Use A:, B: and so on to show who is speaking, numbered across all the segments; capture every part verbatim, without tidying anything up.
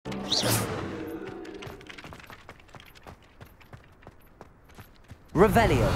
A: Revelio.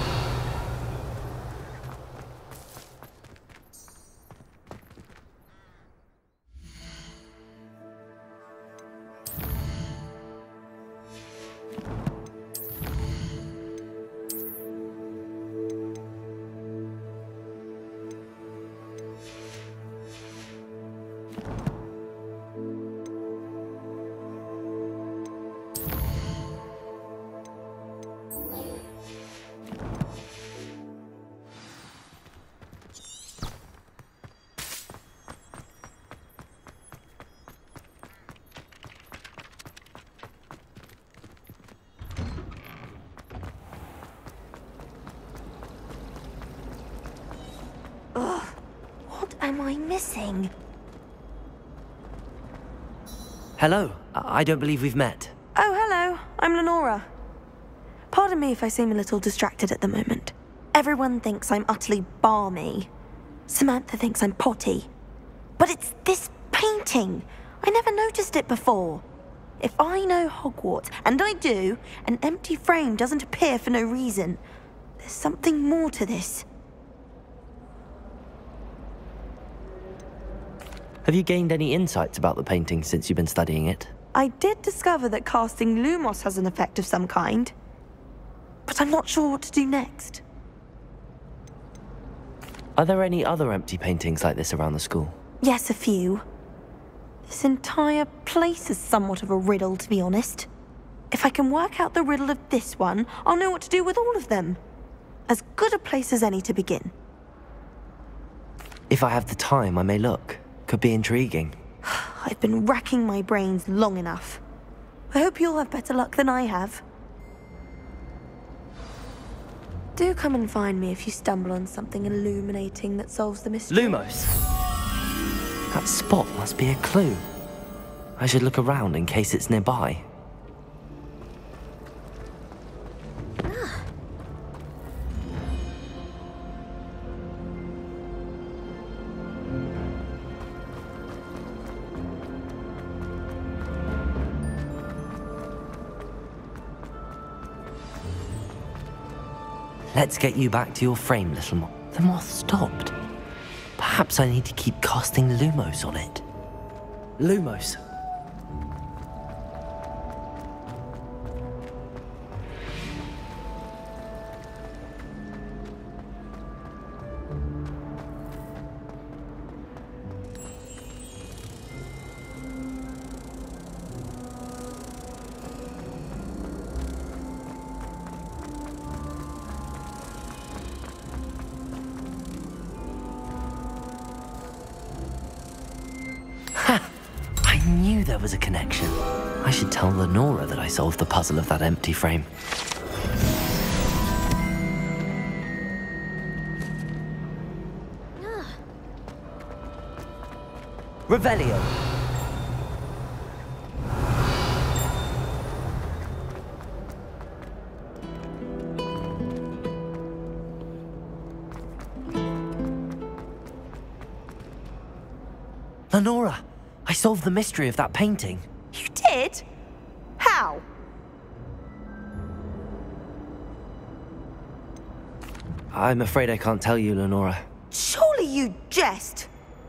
B: Am I missing?
A: Hello. I don't believe we've met.
B: Oh, hello. I'm Lenora. Pardon me if I seem a little distracted at the moment. Everyone thinks I'm utterly balmy. Samantha thinks I'm potty. But it's this painting. I never noticed it before. If I know Hogwarts, and I do, an empty frame doesn't appear for no reason. There's something more to this.
A: Have you gained any insights about the painting since you've been studying it?
B: I did discover that casting Lumos has an effect of some kind. But I'm not sure what to do next.
A: Are there any other empty paintings like this around the school?
B: Yes, a few. This entire place is somewhat of a riddle, to be honest. If I can work out the riddle of this one, I'll know what to do with all of them. As good a place as any to begin.
A: If I have the time, I may look. Could be intriguing.
B: I've been racking my brains long enough. I hope you'll have better luck than I have. Do come and find me if you stumble on something illuminating that solves the mystery.
A: Lumos! That spot must be a clue. I should look around in case it's nearby. Let's get you back to your frame, little moth. The moth stopped. Perhaps I need to keep casting Lumos on it. Lumos. There was a connection. I should tell Lenora that I solved the puzzle of that empty frame. Revelio. Lenora! I solved the mystery of that painting.
B: You did? How?
A: I'm afraid I can't tell you, Lenora.
B: Surely you jest.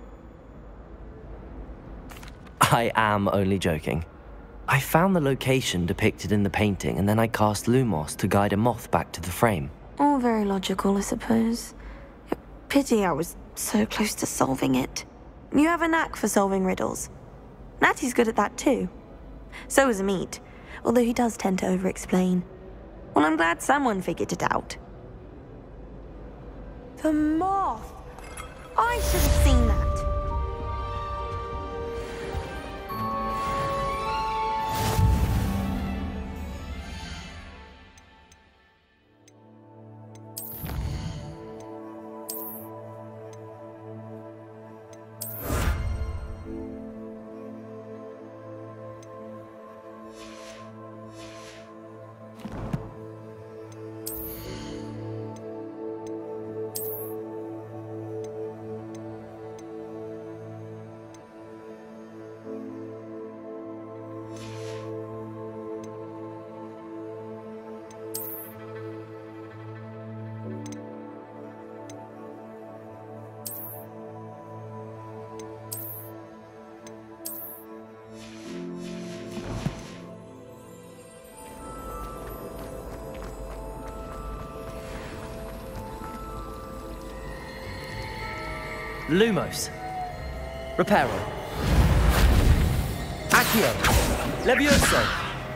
A: I am only joking. I found the location depicted in the painting, and then I cast Lumos to guide a moth back to the frame.
B: All very logical, I suppose. Pity I was so close to solving it. You have a knack for solving riddles. Natty's good at that too. So is Amit, although he does tend to over-explain. Well, I'm glad someone figured it out. The moth! I should have seen that.
A: Lumos. Reparo. Accio. Levioso.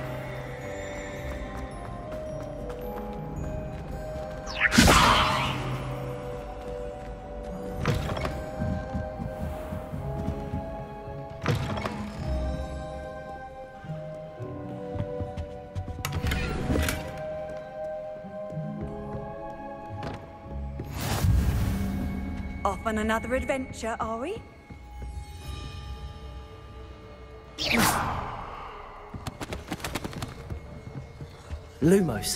C: Off on another adventure, are we?
A: Lumos.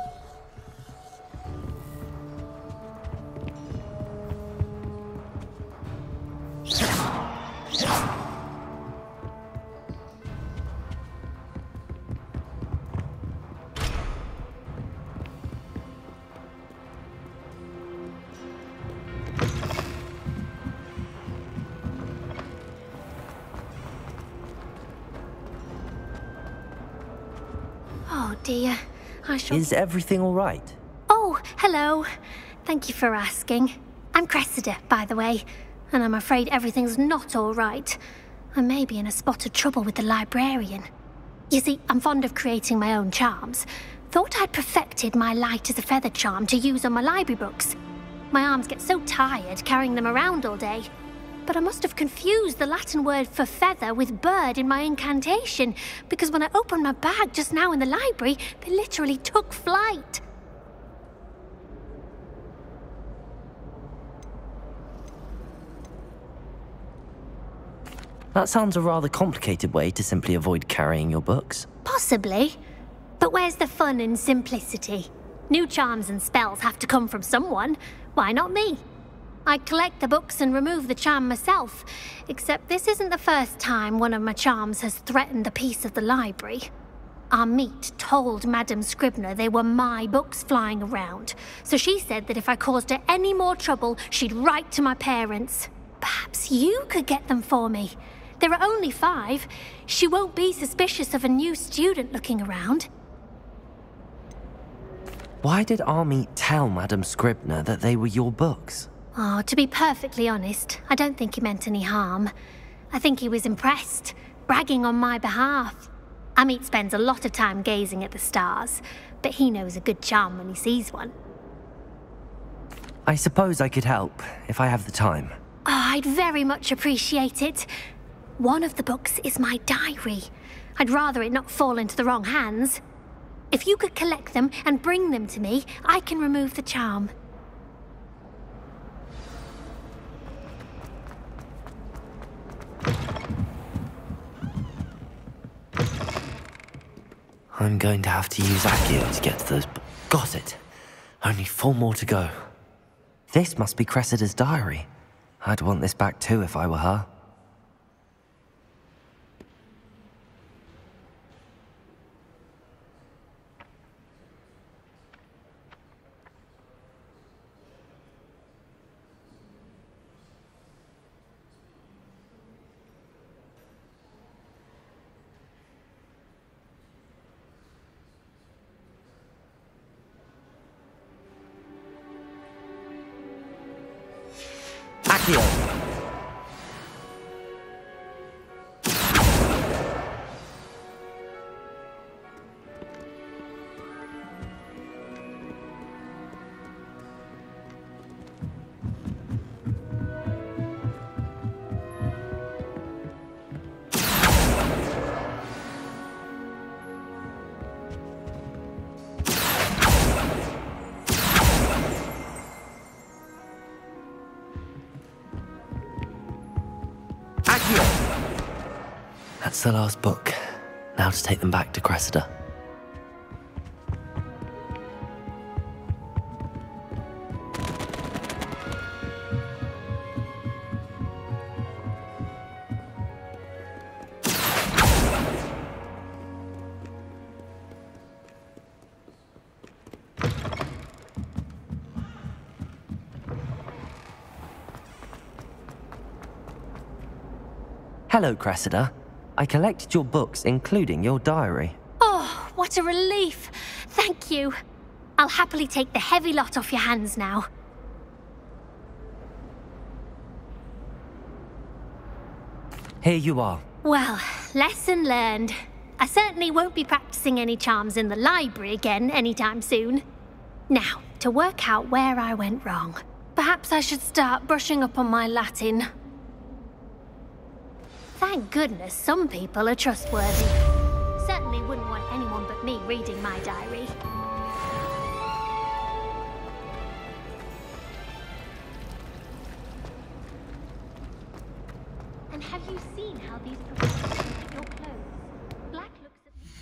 D: Oh dear, I shall...
A: Is everything all right?
D: Oh, hello. Thank you for asking. I'm Cressida, by the way, and I'm afraid everything's not all right. I may be in a spot of trouble with the librarian. You see, I'm fond of creating my own charms. Thought I'd perfected my light as a feather charm to use on my library books. My arms get so tired carrying them around all day. But I must have confused the Latin word for feather with bird in my incantation, because when I opened my bag just now in the library, they literally took flight.
A: That sounds a rather complicated way to simply avoid carrying your books.
D: Possibly. But where's the fun in simplicity? New charms and spells have to come from someone. Why not me? I collect the books and remove the charm myself, except this isn't the first time one of my charms has threatened the peace of the library. Our meet told Madame Scribner they were my books flying around, so she said that if I caused her any more trouble, she'd write to my parents. Perhaps you could get them for me. There are only five. She won't be suspicious of a new student looking around.
A: Why did Army tell Madame Scribner that they were your books?
D: Oh, to be perfectly honest, I don't think he meant any harm. I think he was impressed, bragging on my behalf. Amit spends a lot of time gazing at the stars, but he knows a good charm when he sees one.
A: I suppose I could help, if I have the time.
D: Oh, I'd very much appreciate it. One of the books is my diary. I'd rather it not fall into the wrong hands. If you could collect them and bring them to me, I can remove the charm.
A: I'm going to have to use Accio to get to those... Got it. Only four more to go. This must be Cressida's diary. I'd want this back too if I were her. Accio! That's the last book. Now to take them back to Cressida. Hello, Cressida. I collected your books, including your diary.
D: Oh, what a relief. Thank you. I'll happily take the heavy lot off your hands now.
A: Here you are.
D: Well, lesson learned. I certainly won't be practicing any charms in the library again anytime soon. Now, to work out where I went wrong. Perhaps I should start brushing up on my Latin. Thank goodness some people are trustworthy. Certainly wouldn't want anyone but me reading my diary. And have you seen how these professors look at your clothes? Black looks at me.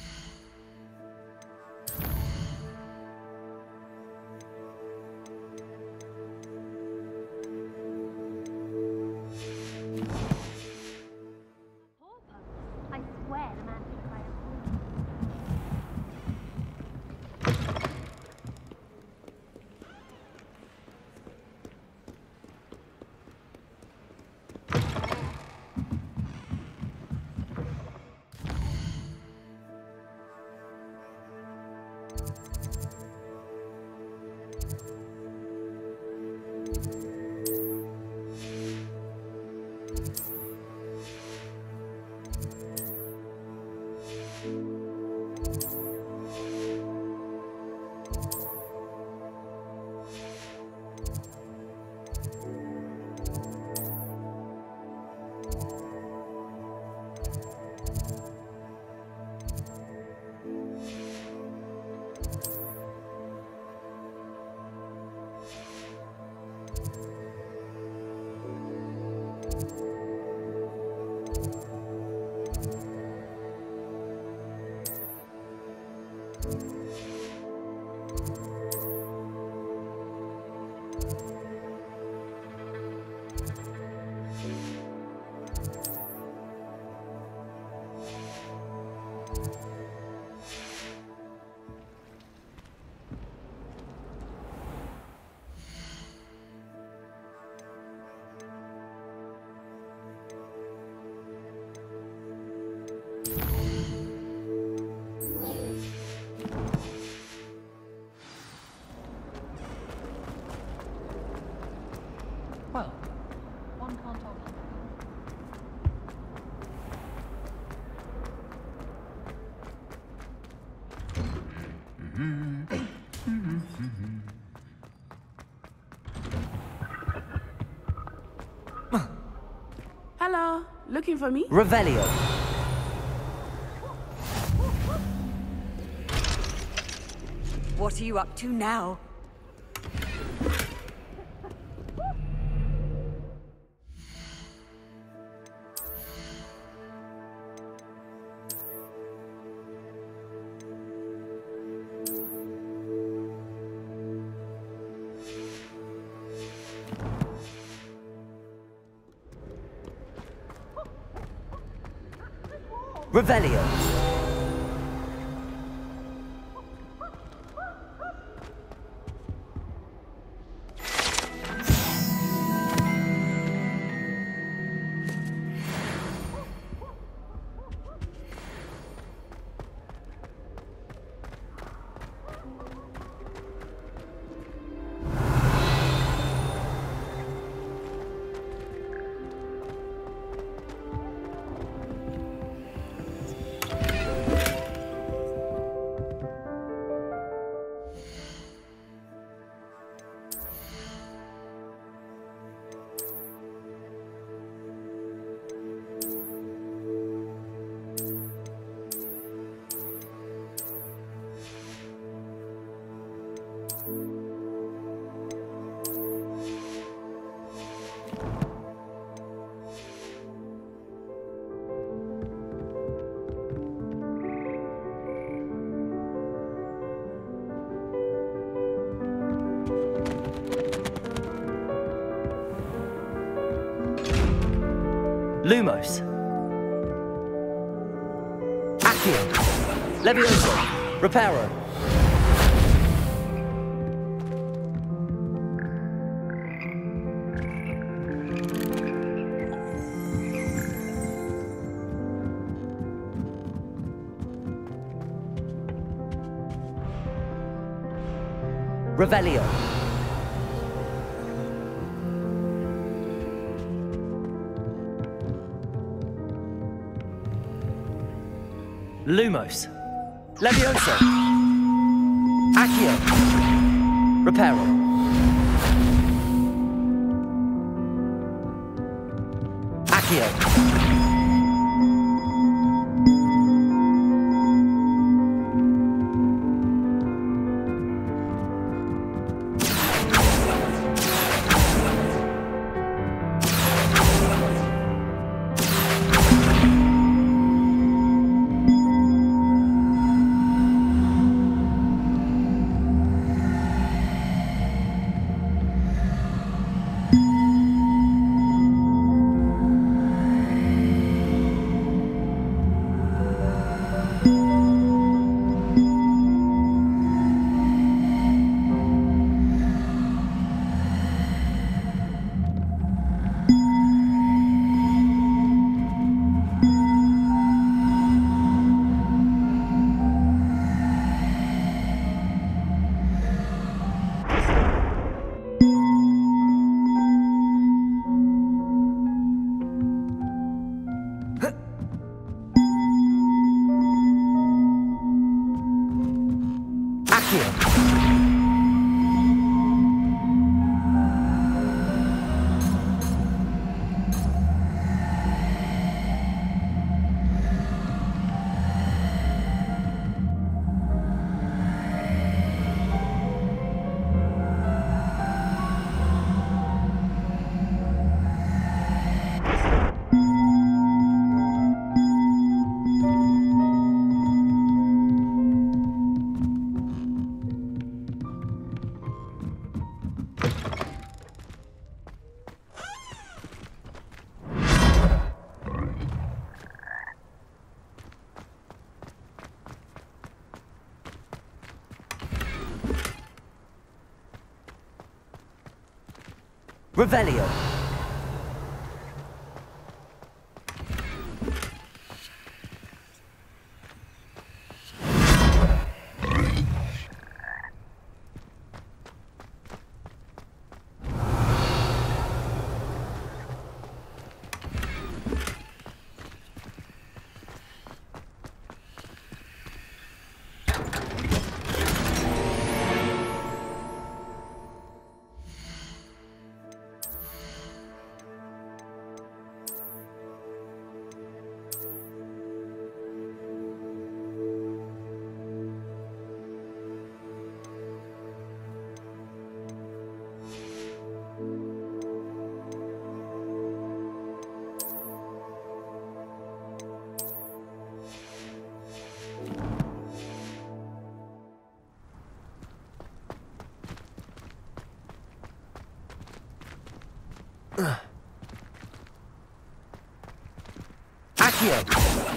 D: Poor Pope. I swear the man should cry out.
E: Well, one can't argue.
F: Hello, looking for me?
A: Revelio.
C: What are you up to now?
A: Revelio. Lumos. Accio. Levioso. Reparo. Revelio. Lumos. Levioso. Accio. Reparo. Accio. Revelio. Accio.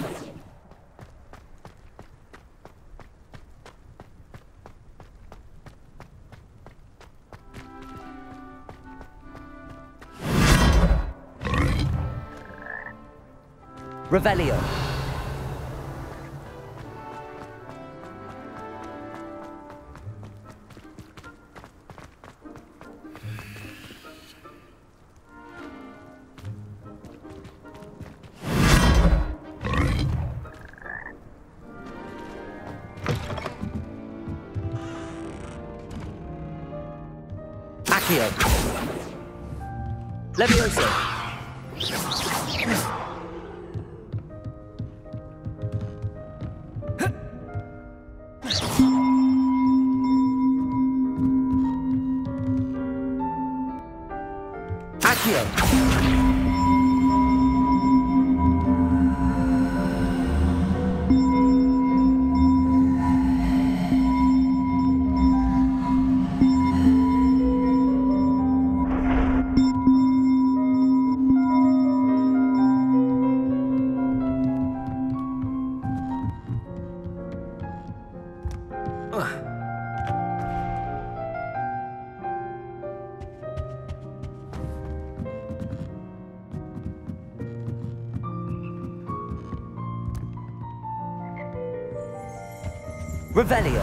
A: Revelio. Accio. Levioso. Revelio.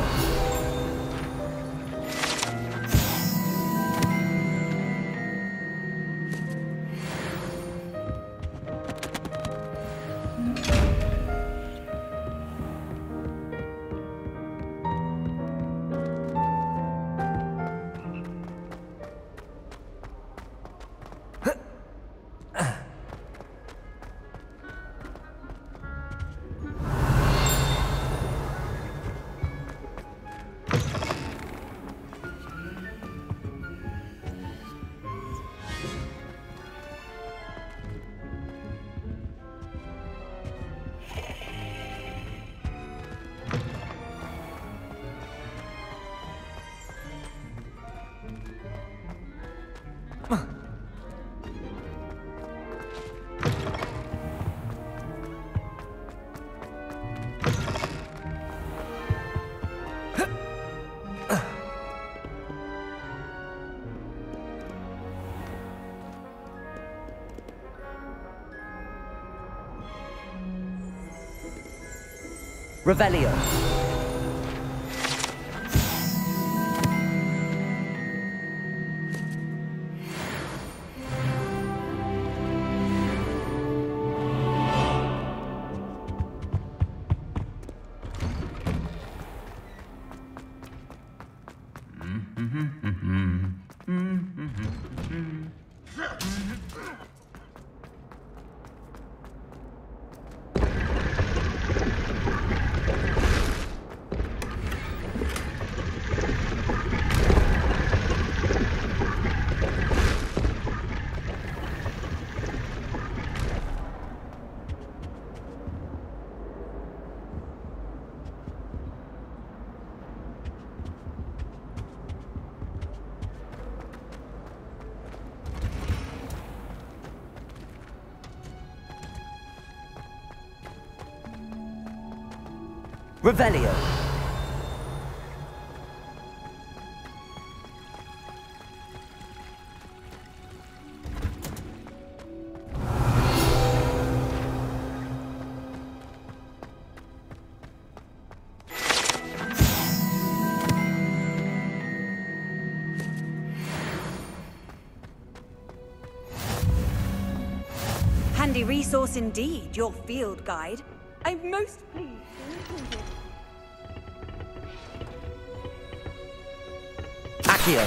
A: Revelio. Revelio.
C: Handy resource indeed, your field guide. I'm most pleased.
A: Accio.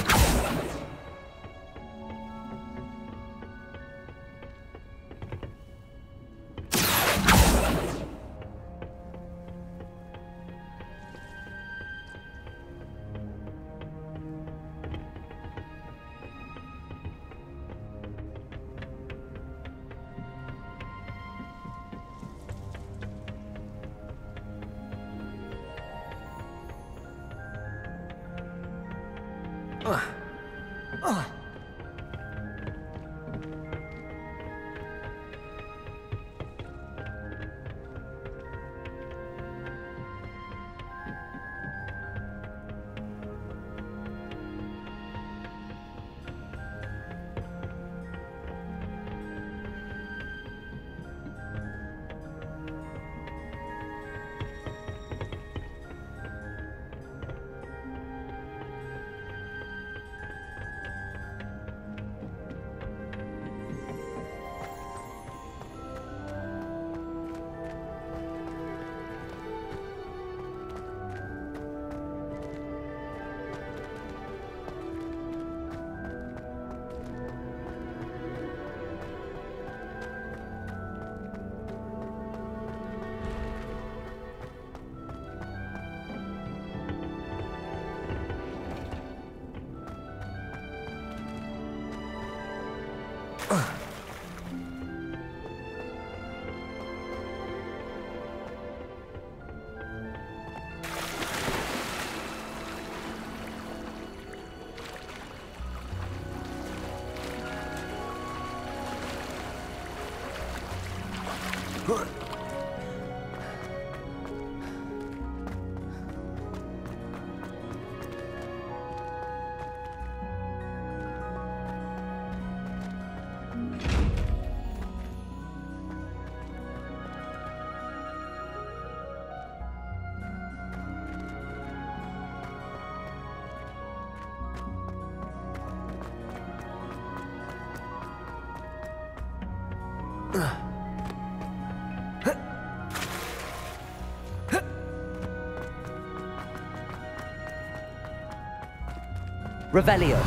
A: Revelio.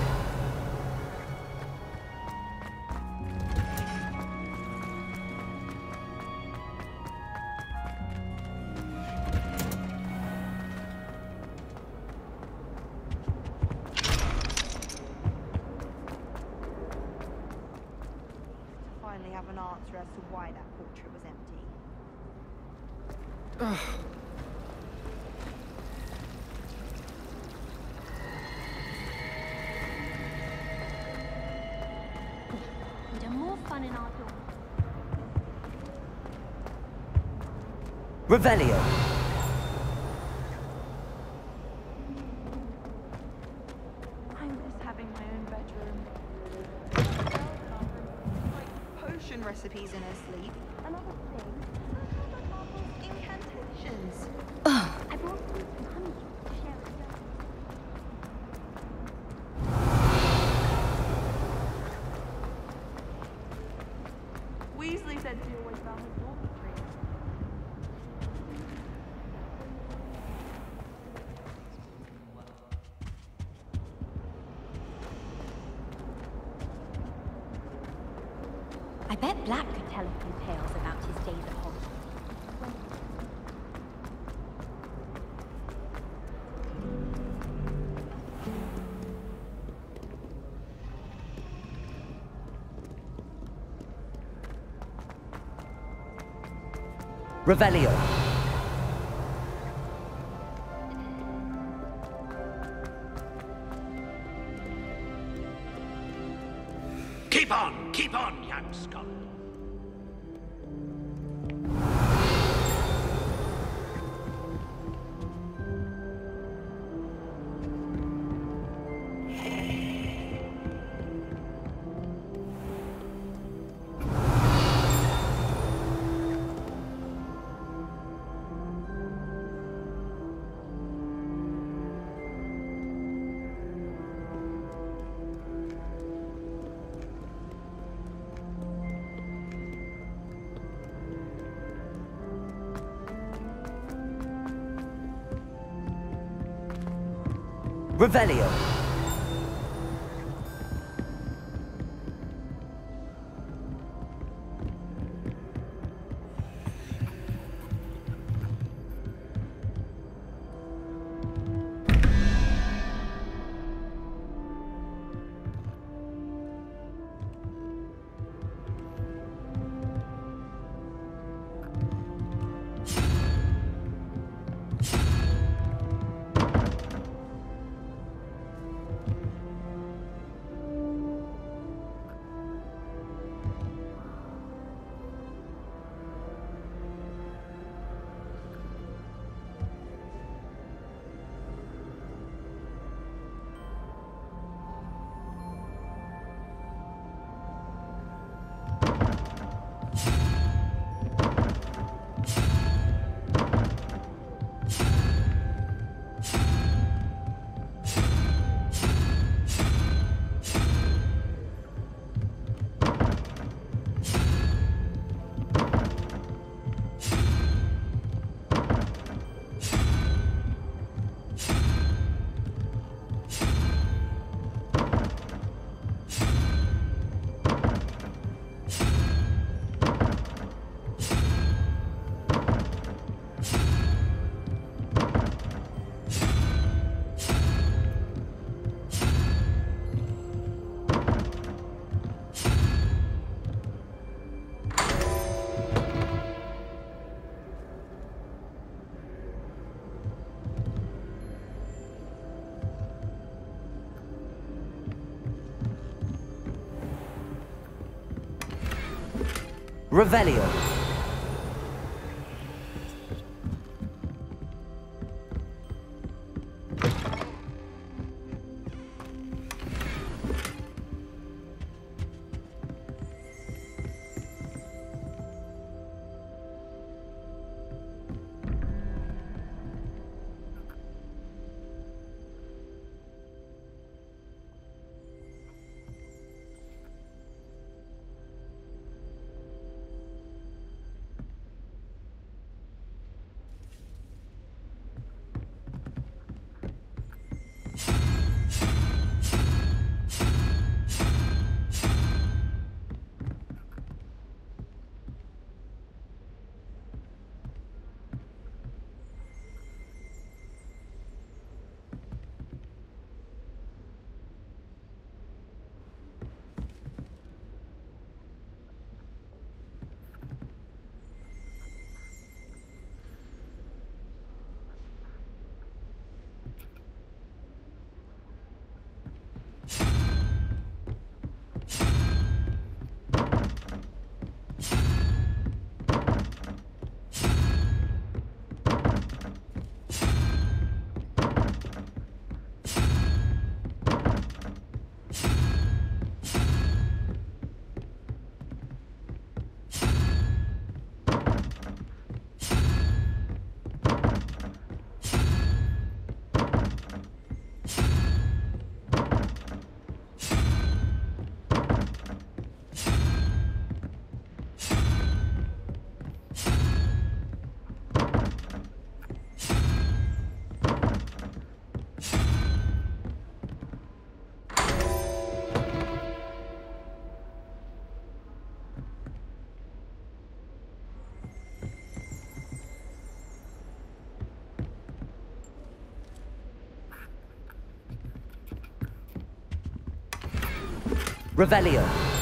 B: Finally have an answer as to why that portrait was empty.
D: We'd have more fun in our dorm.
A: Revelio.
B: I miss having my own bedroom. Like potion recipes in her sleep. Another thing, incantations.
D: I brought you some honey to share with you.
E: Weasley said she always found his daughter pretty.
G: I bet Black could tell a few tales about his days at Hogwarts.
A: Revelio.
H: Keep on, keep on, young scholar.
A: Revelio. Revelio. Revelio.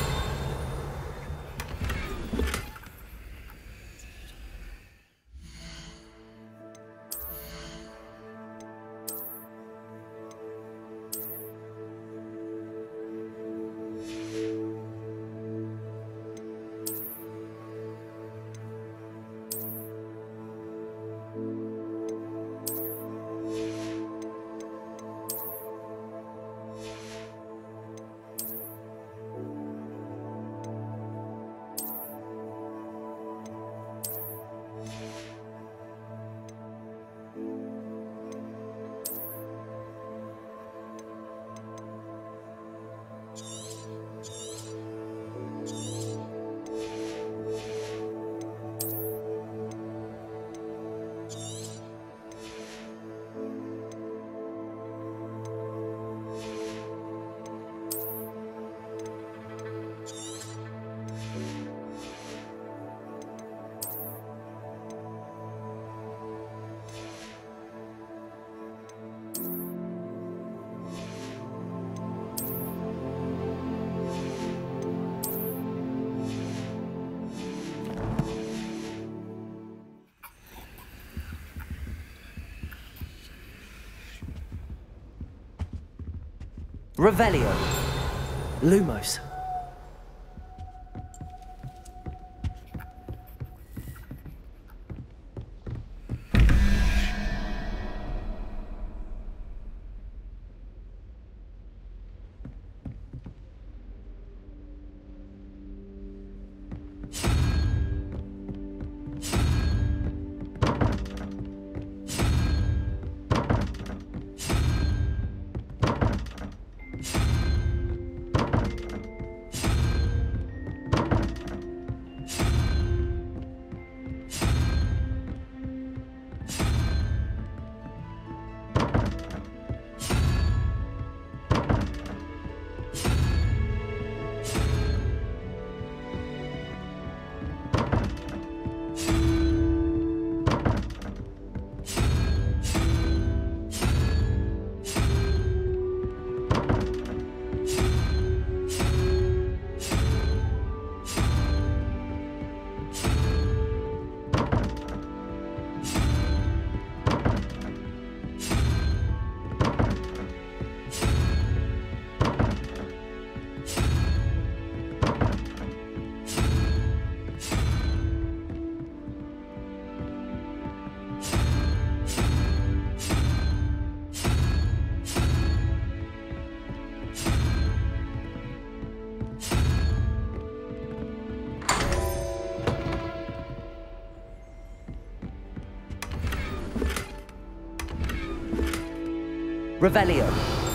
A: Revelio. Lumos. Revelio.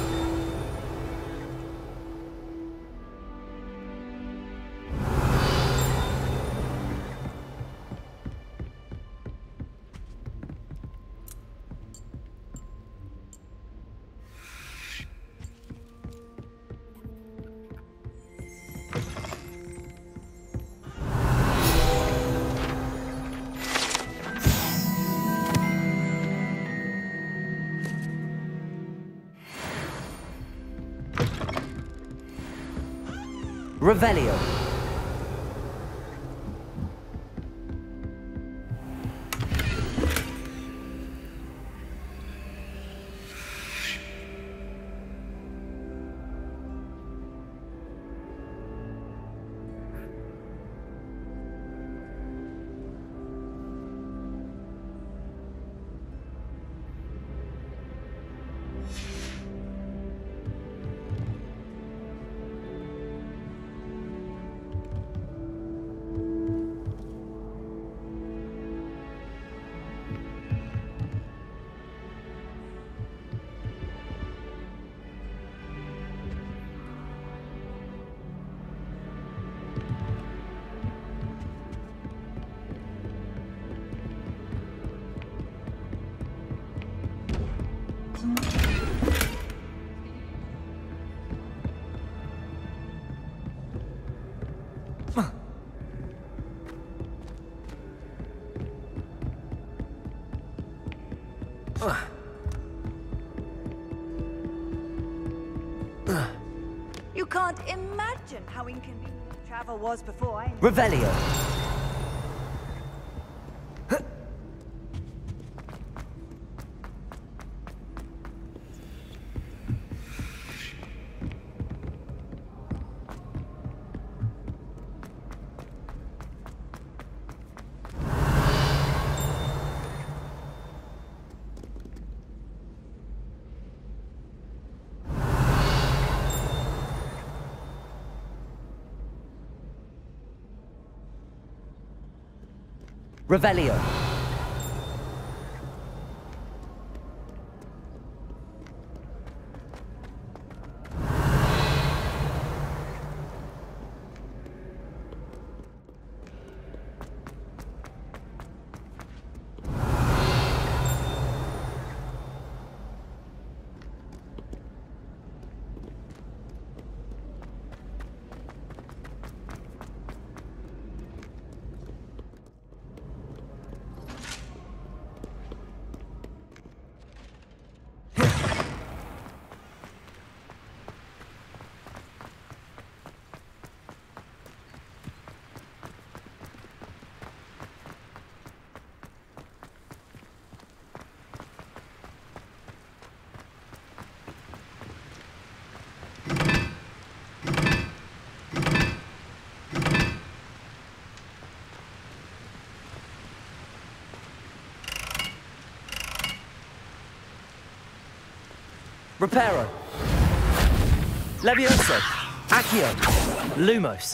A: Revelio.
C: can't imagine how inconvenient travel was before I...
A: Revelio. Revelio. Reparo. Levioso. Accio. Lumos.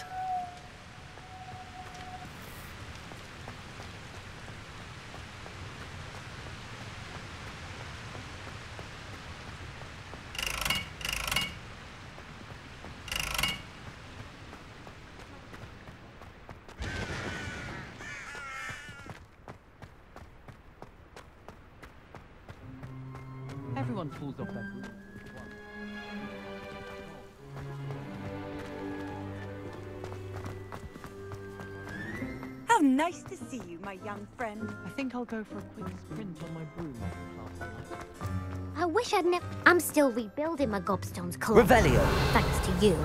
I: Everyone pulls off that roof.
C: How nice to see you, my young friend.
I: I think I'll go for a quick sprint on my broom after class tonight.
D: I wish I'd never... I'm still rebuilding my gobstones collection.
A: Revelio.
D: Thanks to you.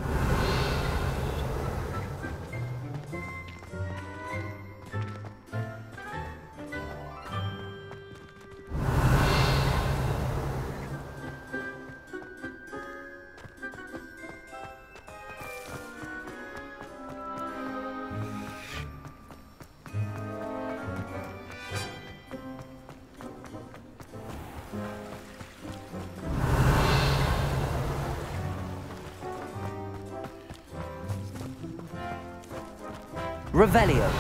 A: Revelio.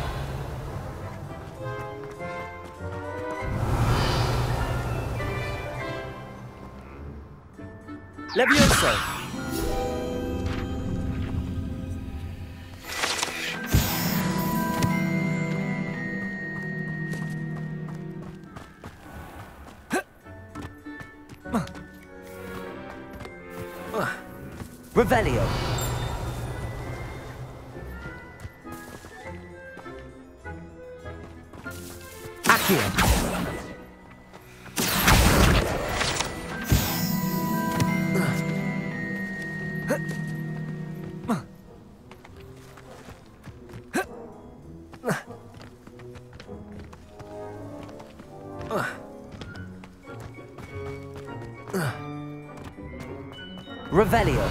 A: Levioso. Revelio. Accio. Revelio.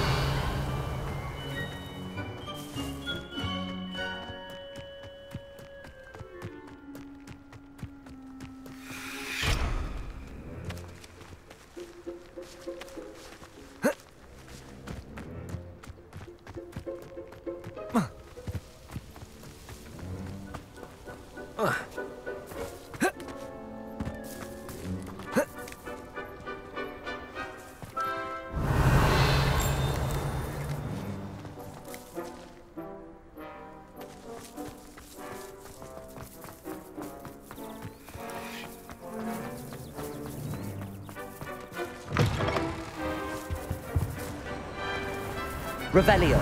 A: Revelio.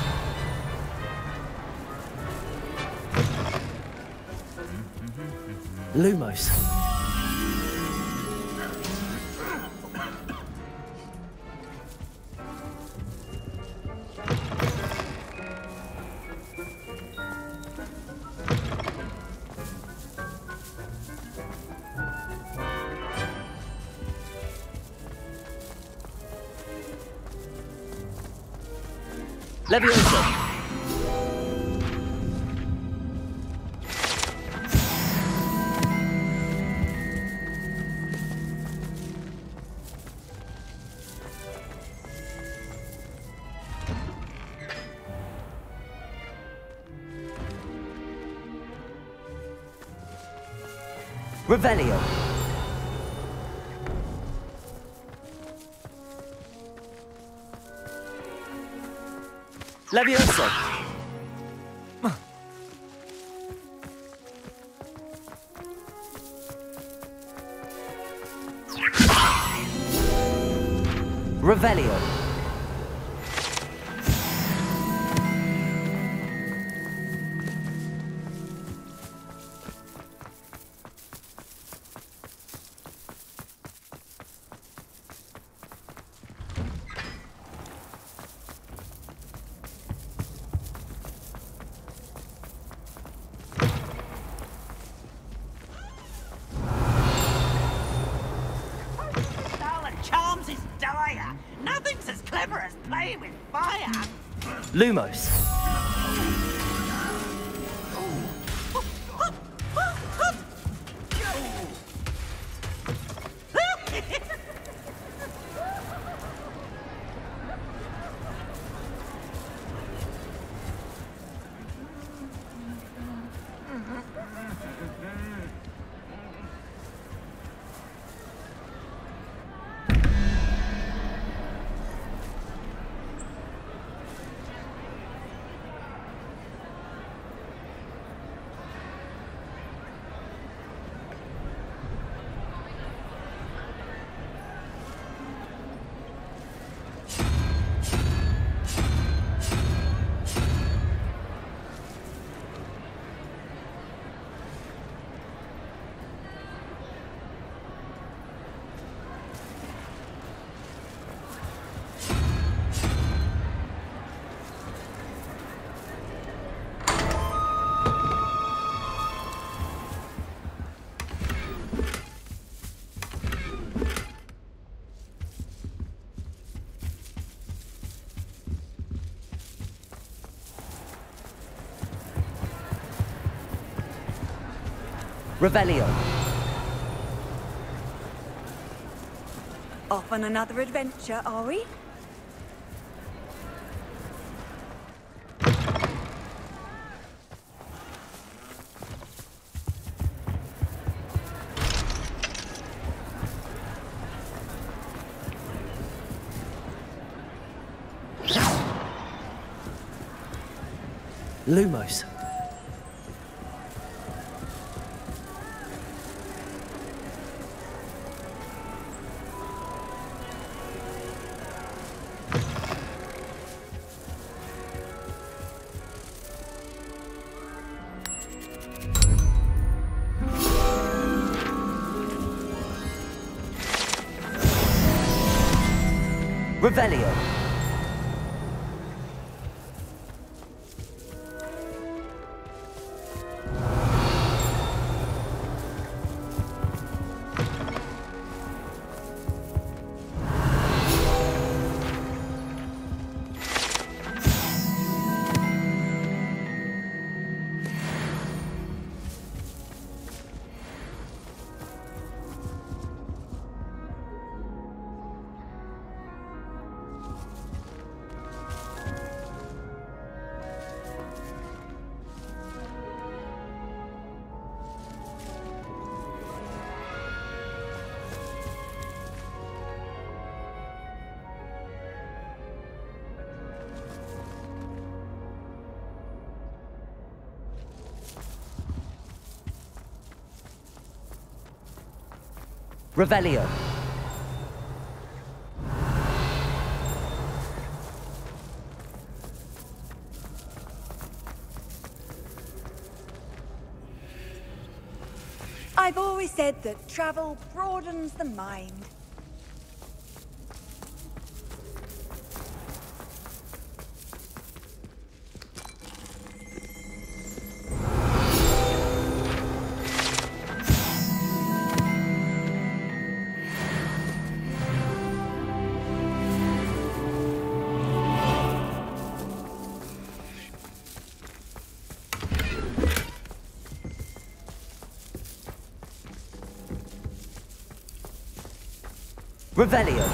A: Lumos. Leviosa! Revelio! Leviosa! Revelio!
H: Nothing's as clever as playing with fire.
A: Lumos. Revelio.
C: Off on another adventure, are we?
A: Lumos. Revelio. Revelio.
C: I've always said that travel broadens the mind.
A: Revelio.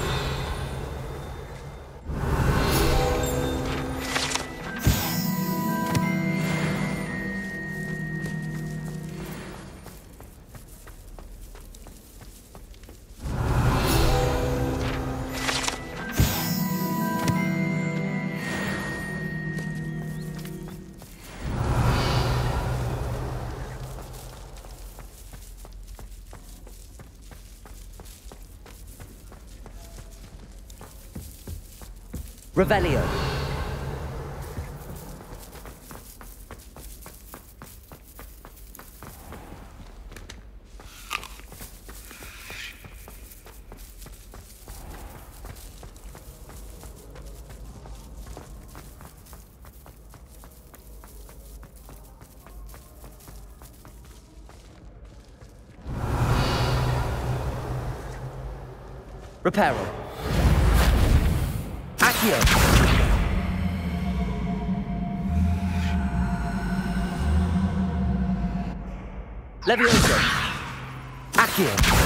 A: Revelio. Reparo. Accio. Levioso. Accio.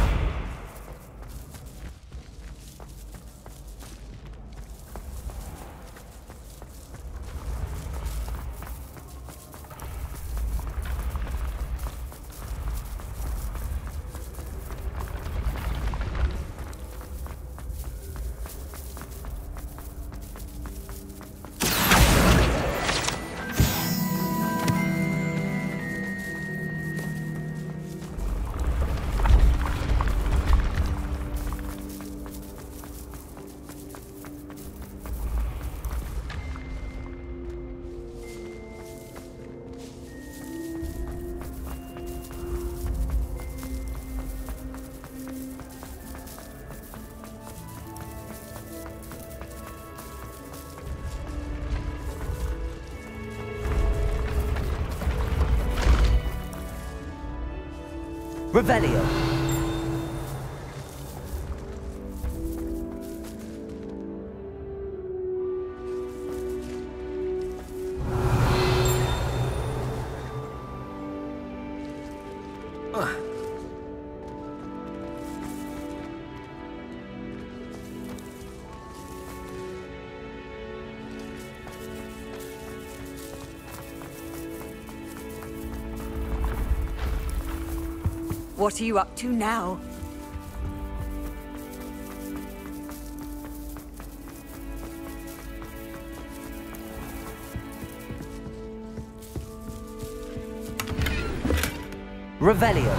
A: Revelio. Ugh.
C: What are you up to now?
A: Revelio.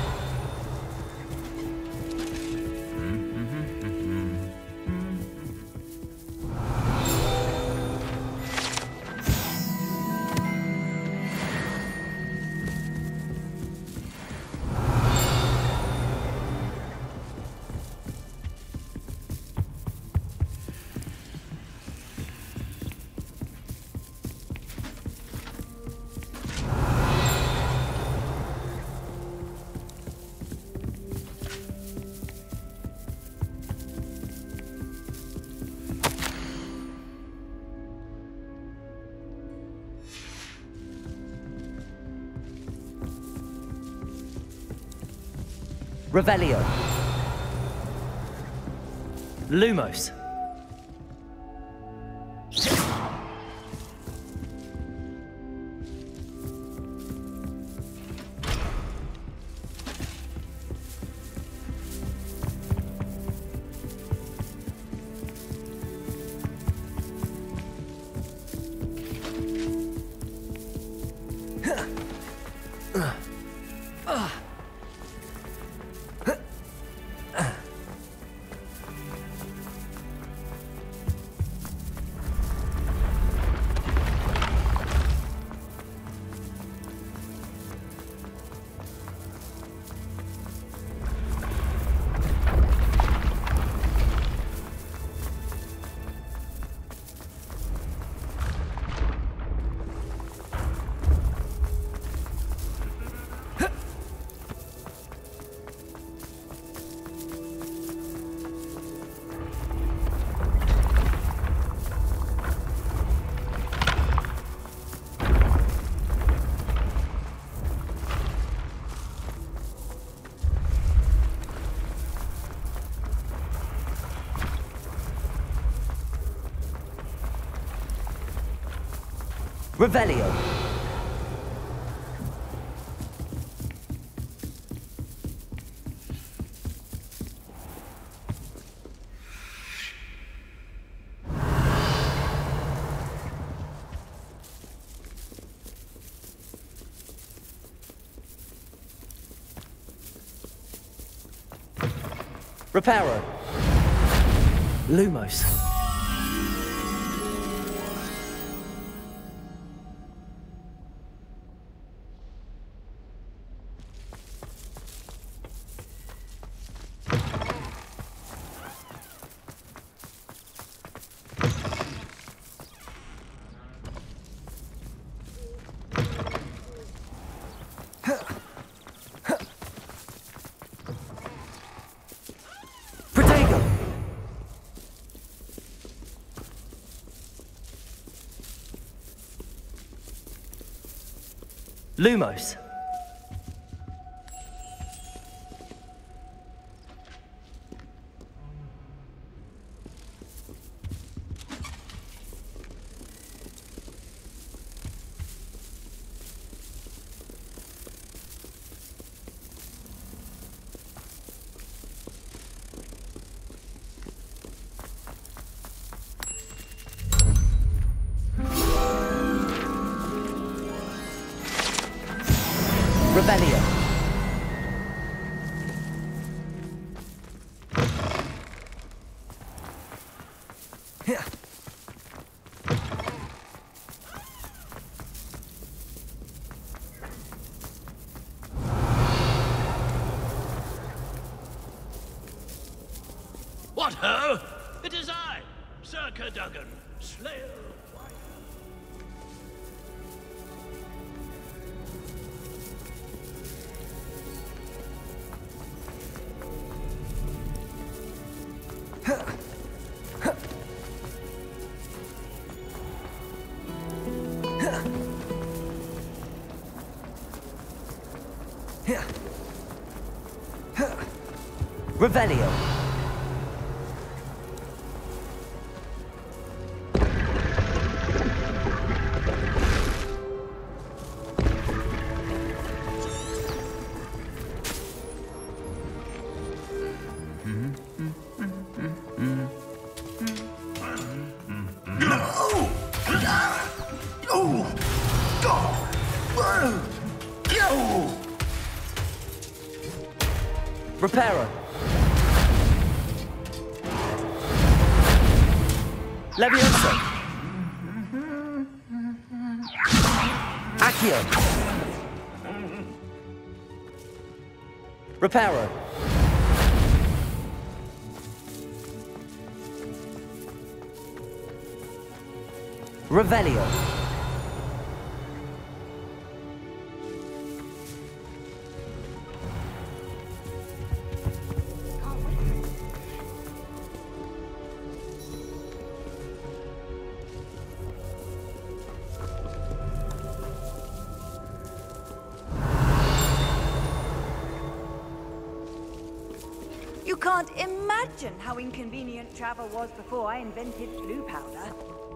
A: Revelio. Lumos. Revelio. Reparo. Lumos. Lumos. Revelio.
H: What ho? It is I, Sir Cadogan, Slayer.
A: Revelio. Reparo. Leviosa. Accio. Reparo. Revelio.
C: You can't imagine how inconvenient travel was before I invented blue powder.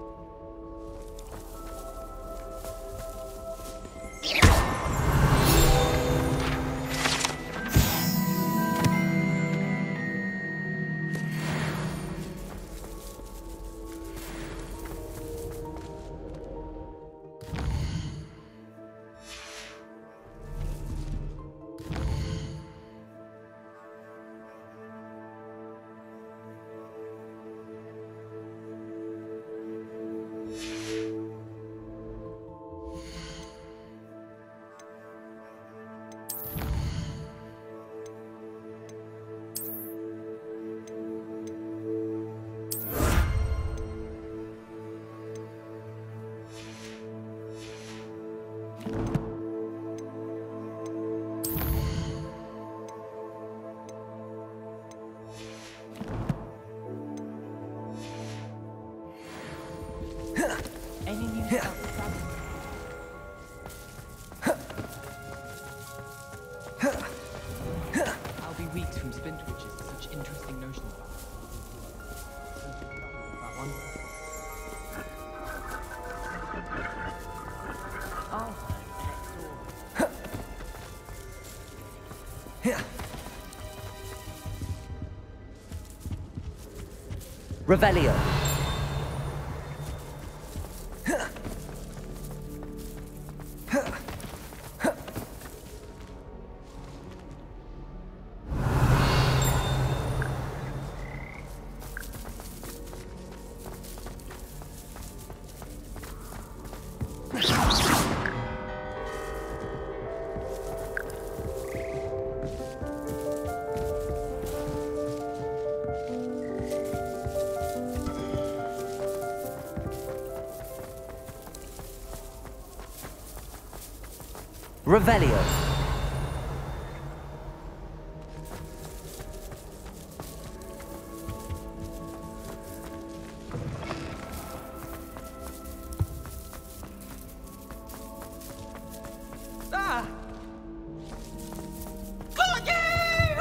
I: Any news about the travel? I'll be weeks from Spint Witches. Such interesting notions about that one.
A: Revelio. Revelio.
J: Ah! Fuck you!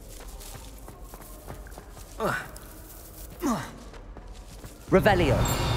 A: Revelio.